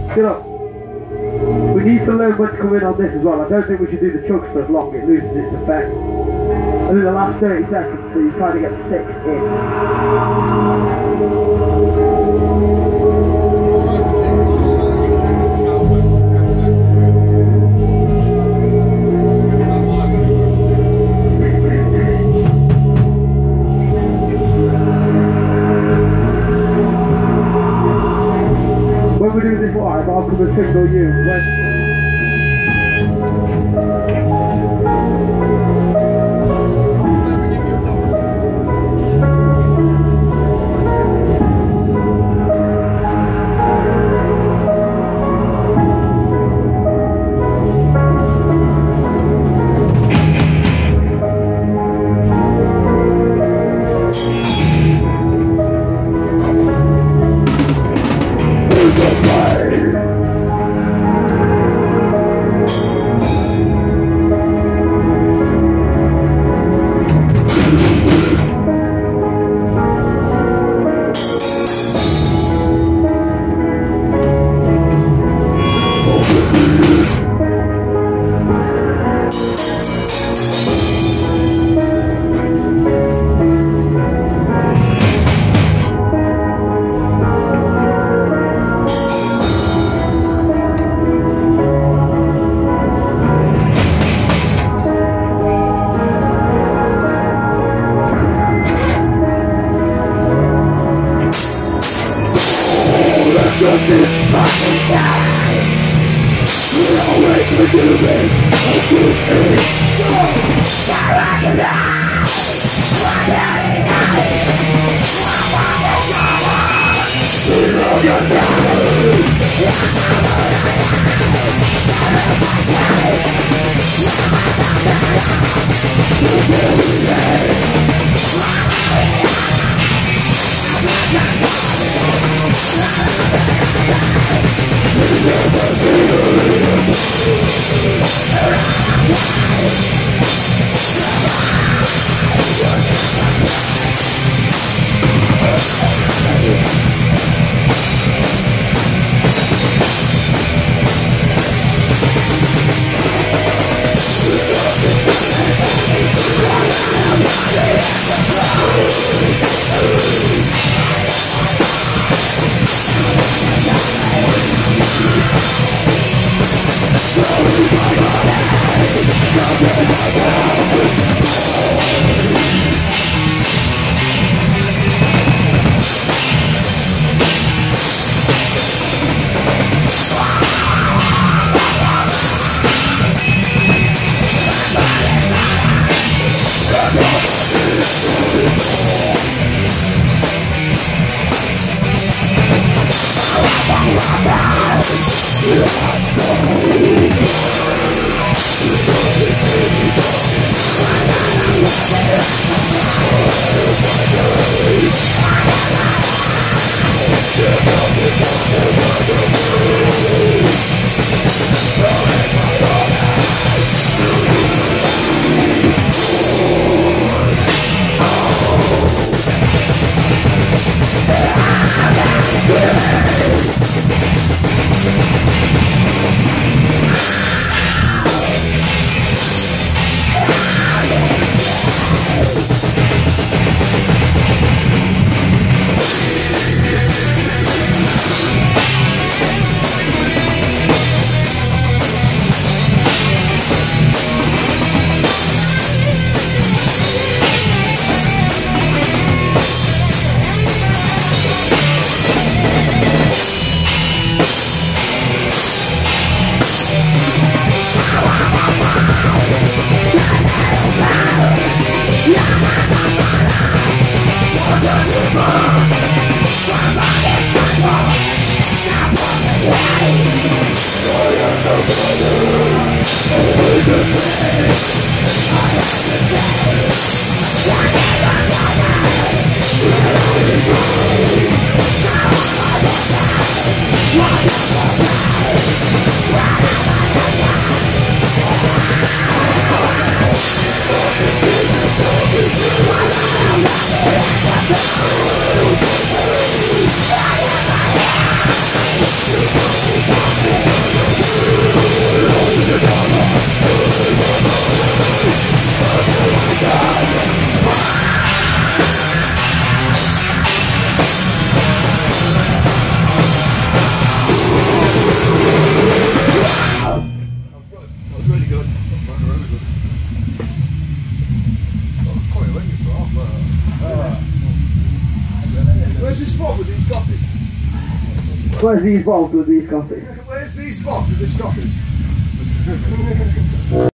Get up. We need to learn when to come in on this as well. I don't think we should do the chug stuff long, it loses its effect. I think the last 30 seconds, so you kind of get 6 in. When we do this live, I'll come and signal you when... Where's the spot with these coffees? Where's these bottles with these coffees? Where's these spots with this coffees?